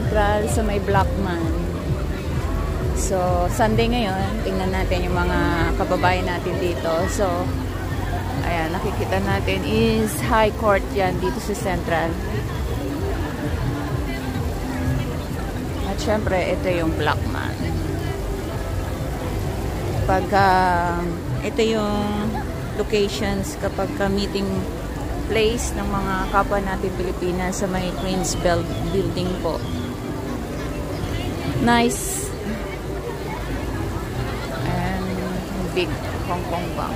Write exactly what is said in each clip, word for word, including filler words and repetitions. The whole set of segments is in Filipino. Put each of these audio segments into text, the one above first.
Central sa may Blackman. So, Sunday ngayon, tingnan natin yung mga kababayan natin dito. So, ayan, nakikita natin is High Court yan dito sa Central. At syempre, ito yung Blackman. Pagka, ito yung locations kapag ka meeting place ng mga kapwa natin Pilipinas sa may Queen's Bell Building po. Nice. And big Hong Kong Bank.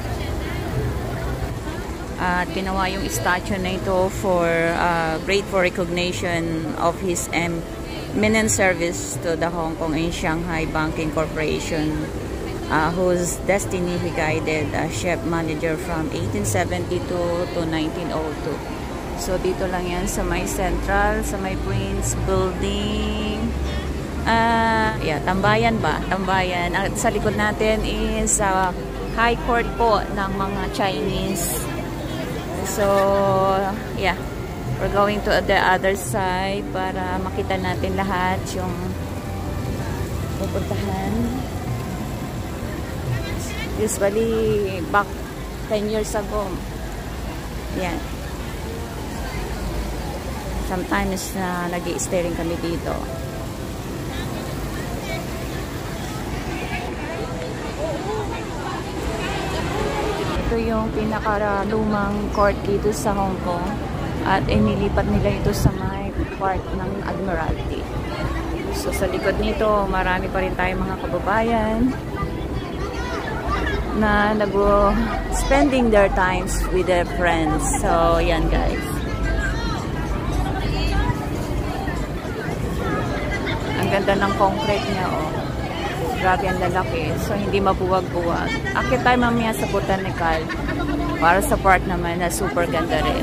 At uh, ginawa yung statue na ito for uh, grateful recognition of his eminent service to the Hong Kong and Shanghai Banking Corporation, Uh, whose destiny he guided as chef manager from eighteen seventy-two to nineteen oh two. So, dito lang yan sa may Central, sa may Queen's Building. Uh, yeah, Tambayan ba? Tambayan. At sa likod natin is uh, High Court po ng mga Chinese. So, yeah. We're going to the other side para makita natin lahat yung pupuntahan. Usually, back ten years ago. Yan. Sometimes na uh, nag-i-stay rin kami dito. Ito yung pinaka-lumang court dito sa Hong Kong. At inilipat nila ito sa may part ng Admiralty. So, sa likod nito, marami pa rin tayong mga kababayan na nag-spending their times with their friends. So, yan guys. Ang ganda ng concrete niya, oh. Grabe ang lalaki. So, hindi mabuwag-buwag. Akit tayo mamaya sa botanical para sa part naman na super ganda rin.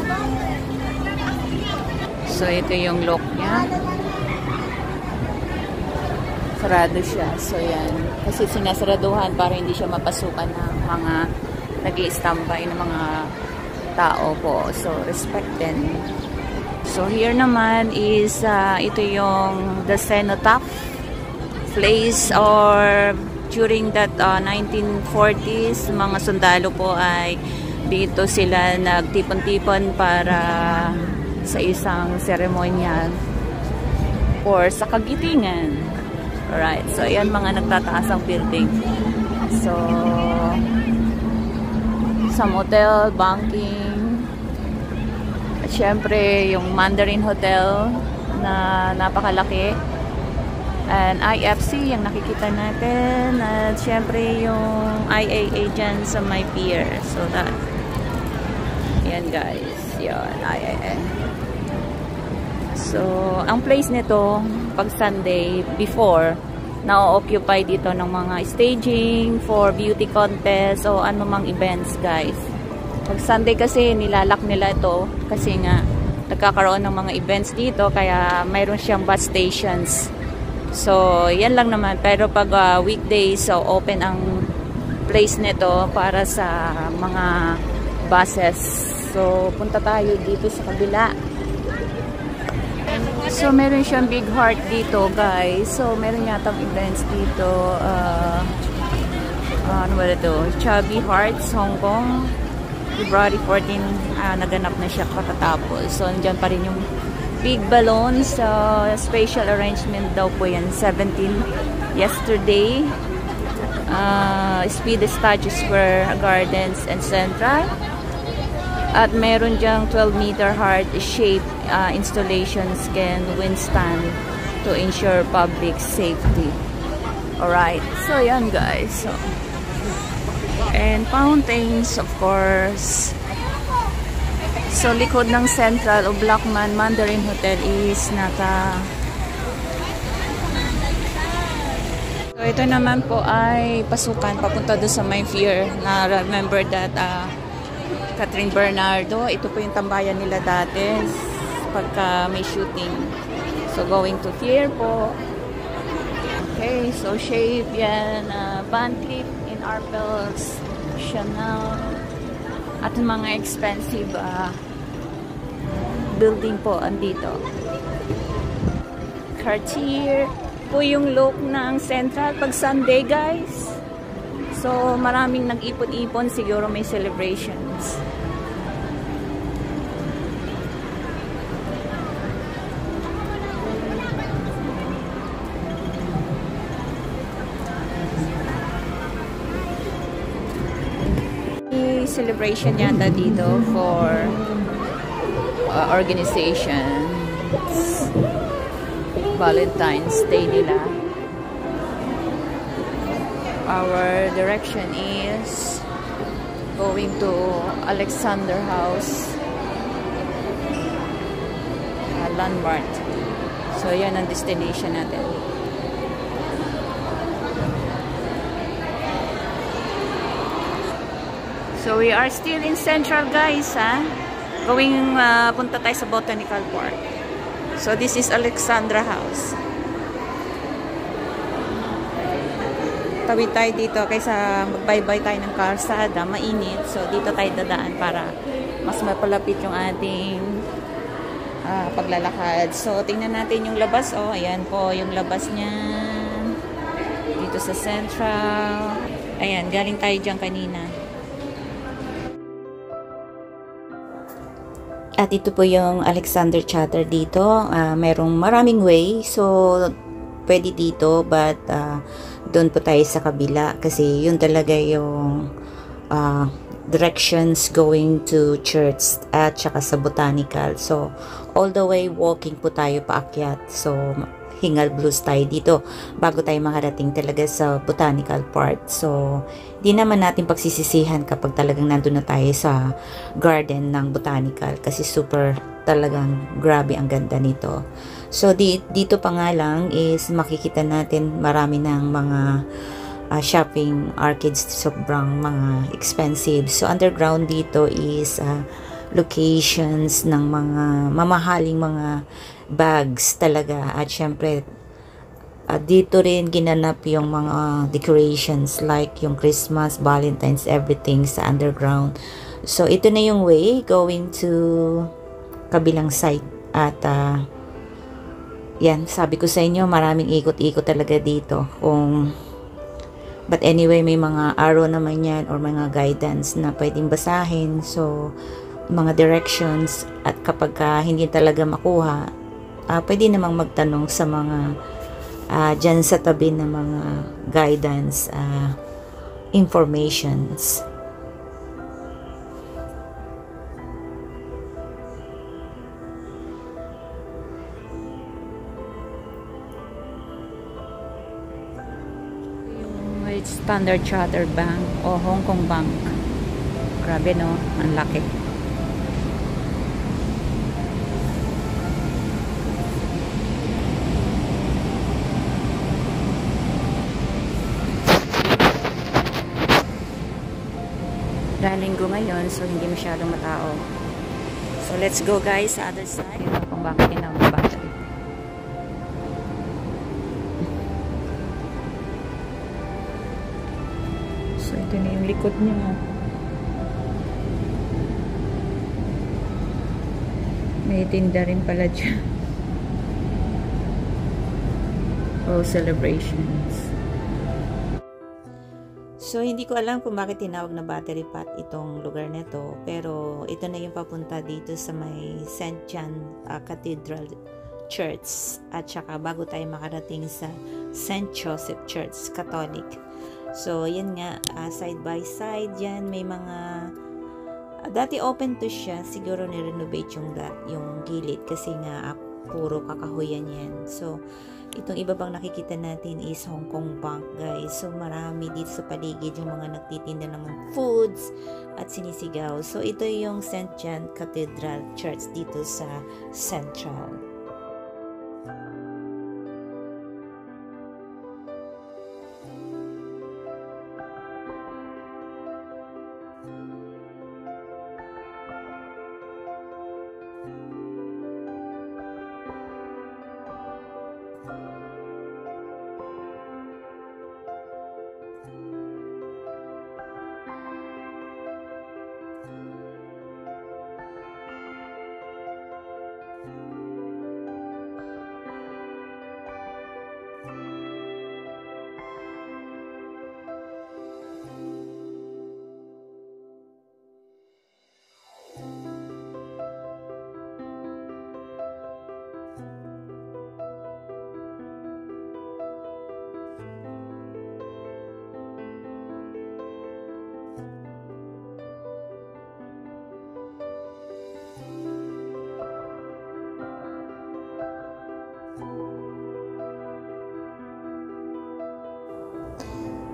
So, ito yung look niya. Sarado siya. So, yan. Kasi sinasaraduhan para hindi siya mapasukan ng mga nag-i-standby ng mga tao po. So, respect din. So, here naman is, uh, ito yung the cenotaph place or during that uh, nineteen forties, mga sundalo po ay dito sila nagtipon-tipon para sa isang ceremonial or sa kagitingan. Alright, so ayan mga nagtataas ang building. So, some hotel, banking, at syempre yung Mandarin Hotel na napakalaki. And I F C, yung nakikita natin. At syempre yung I A A dyan sa my pier. So that, ayan guys, yun, I A A. So, ang place nito, pag Sunday, before, na-occupy dito ng mga staging for beauty contest o anumang events, guys. Pag Sunday kasi, nilalak nila ito kasi nga, nagkakaroon ng mga events dito, kaya mayroon siyang bus stations. So, yan lang naman. Pero pag uh, weekdays, so open ang place nito para sa mga buses. So, punta tayo dito sa kabila. So, meron siyang big heart dito, guys. So, meron yatang events dito. Uh, uh, ano ba ito? Chubby Hearts, Hong Kong. February fourteenth, uh, naganap na siya kakatapos. So, andyan pa rin yung big balloons. Uh, special arrangement daw po yan. seventeen yesterday. Uh, Speed Statue Square Gardens and Central. At meron dyang twelve meter heart-shaped uh, installations can withstand to ensure public safety. Alright. So, yan guys. So, and fountains, of course. So, likod ng Central o Blackman Mandarin Hotel is naka... So, ito naman po ay pasukan papunta doon sa may pier. Na remember that... Uh, Catherine Bernardo, ito po yung tambayan nila dati pagka may shooting. So, going to pier po. Okay, so shape yan. Uh, Van Cleef in Arpels, Chanel, at mga expensive uh, building po andito. Cartier. Po yung look ng Central pag Sunday, guys. So, maraming nag-ipon-ipon. Siguro may celebrations. May celebration yata dito for uh, organizations. Valentine's Day nila. Our direction is going to Alexander House, uh, landmark. So yan ang destination natin. So we are still in Central, guys, ha? Going uh, punta tayo sa Botanical Park. So this is Alexandra House. Tawid tayo dito kaysa magbay-bay tayo ng kalsada, mainit. So dito tayo dadaan para mas mapalapit yung ating uh, paglalakad. So tingnan natin yung labas. Oh, ayan po yung labas niya. Dito sa Central. Ayan, galing tayo dyan kanina. At ito po yung Alexander Chatter dito. Uh, merong maraming way. So, pwede dito. But, uh, doon po tayo sa kabila. Kasi, yun talaga yung uh, directions going to church at saka sa botanical. So, all the way walking po tayo paakyat. So, hingal blues tayo dito bago tayo makarating talaga sa botanical part. So, di naman natin pagsisisihan kapag talagang nandun na tayo sa garden ng botanical kasi super talagang grabe ang ganda nito. So, di, dito pa nga lang is makikita natin marami ng mga uh, shopping arcades, sobrang mga expensive. So, underground dito is uh, locations ng mga mamahaling mga bags talaga at syempre uh, dito rin ginanap yung mga decorations like yung Christmas, Valentine's, everything sa underground. So ito na yung way going to kabilang side at uh, yan, sabi ko sa inyo maraming ikot-ikot talaga dito kung but anyway may mga arrow naman yan or mga guidance na pwedeng basahin. So mga directions at kapag uh, hindi talaga makuha Uh, pwede namang magtanong sa mga uh, dyan sa tabi ng mga guidance uh, informations. Yung Standard Chartered Bank o Hong Kong Bank. Grabe, no? Ang laki. Dahil linggo ngayon, so hindi masyadong matao. So let's go, guys, sa other side. Ito kung bakit tinawag na battery. So ito na yung likod niya. May tinda rin pala dyan. Oh, celebrations. So, hindi ko alam kung bakit tinawag na battery pot itong lugar na to. Pero, ito na yung papunta dito sa may Saint John uh, Cathedral Church. At saka, bago tayo makarating sa Saint Joseph Church, Catholic. So, yan nga, uh, side by side yan. May mga, uh, dati open to siya. Siguro ni-renovate yung, yung gilid. Kasi nga, uh, puro kakahuyan yan. So, itong iba bang nakikita natin is Hong Kong Bank, guys. So, marami dito sa paligid yung mga nagtitinda ng foods at sinisigaw. So, ito yung Saint John Cathedral Church dito sa Central.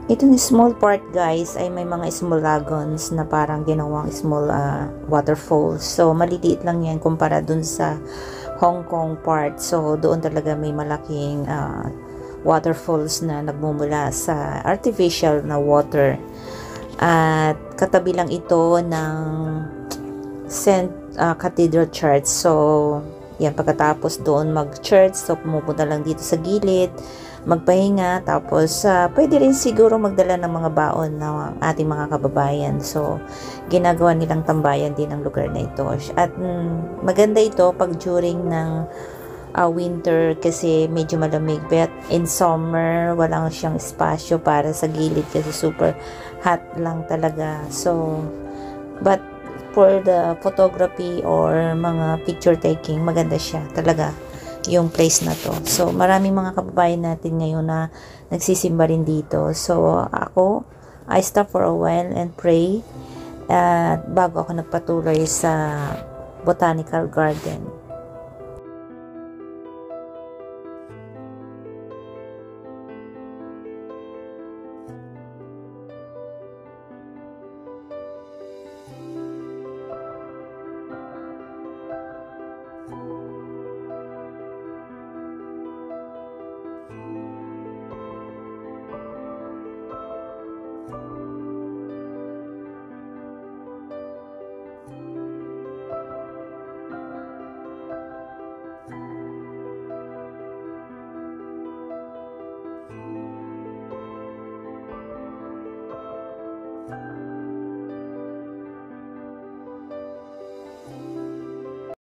Itong small part guys ay may mga small lagoons na parang ginawang small uh, waterfalls. So maliliit lang yan kumpara dun sa Hong Kong part. So doon talaga may malaking uh, waterfalls na nagmumula sa artificial na water. At katabi lang ito ng Saint uh, Cathedral Church. So yan, pagkatapos doon mag-church, so pumupunta lang dito sa gilid, magpahinga, tapos uh, pwede rin siguro magdala ng mga baon ng ating mga kababayan. So, ginagawa nilang tambayan din ang lugar na ito. At mm, maganda ito pag during ng uh, winter kasi medyo malamig. But in summer, walang siyang espasyo para sa gilid kasi super hot lang talaga. So, but for the photography or mga picture taking, maganda siya talaga yung place na to. So, maraming mga kababayan natin ngayon na nagsisimba rin dito. So, ako, I stop for a while and pray uh, bago ako nagpatuloy sa botanical garden.